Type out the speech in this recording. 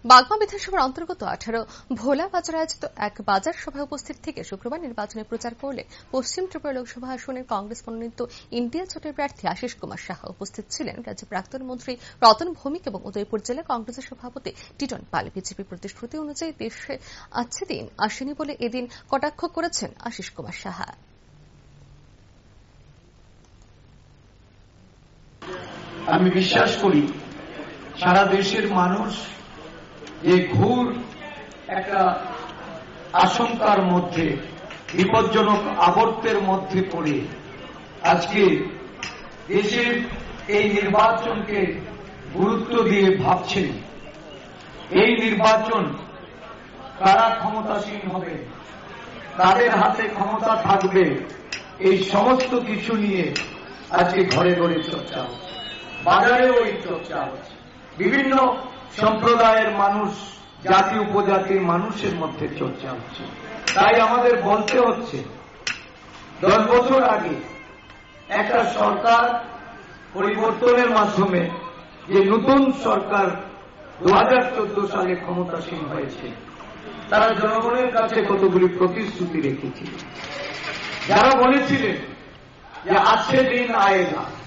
বাগমা বিধানসভার অন্তর্গত 18 ভোলা বাজারে আয়োজিত এক বাজার সভায় উপস্থিত থেকে শুক্রবার নির্বাচনে প্রচার করলে পশ্চিম ত্রিপুরা লোকসভা আসনের কংগ্রেস মনোনীত ইন্ডিয়া জোটের প্রার্থী আশিস কুমার সাহা। উপস্থিত ছিলেন রাজ্যের প্রাক্তন মন্ত্রী রতন ভৌমিক এবং উদয়পুর জেলা কংগ্রেসের সভাপতি টিটন পাল। বিজেপি প্রতিশ্রুতি অনুযায়ী দেশে আছে দিন আসেনি বলে এদিন কটাক্ষ করেছেন আশিস কুমার সাহা। আমি বিশ্বাস করি সারা দেশের মানুষ যে ঘোর একটা আশঙ্কার মধ্যে, বিপজ্জনক আবর্তের মধ্যে পড়ে আজকে দেশের এই নির্বাচনকে গুরুত্ব দিয়ে ভাবছেন। এই নির্বাচন কারা ক্ষমতাসীন হবে, কাদের হাতে ক্ষমতা থাকবে, এই সমস্ত কিছু নিয়ে আজকে ঘরে ঘরে চর্চা হচ্ছে, বাজারেও এই চর্চা হচ্ছে। বিভিন্ন সম্প্রদায়ের মানুষ, জাতি উপজাতির মানুষের মধ্যে চর্চা হচ্ছে। তাই আমাদের বলতে হচ্ছে 10 বছর আগে একটা সরকার পরিবর্তনের মাধ্যমে যে নতুন সরকার 2014 সালে ক্ষমতাসীন হয়েছে, তারা জনগণের কাছে কতগুলি প্রতিশ্রুতি রেখেছিল। যারা বলেছিলেন যে আজকে দিন আয়েগা,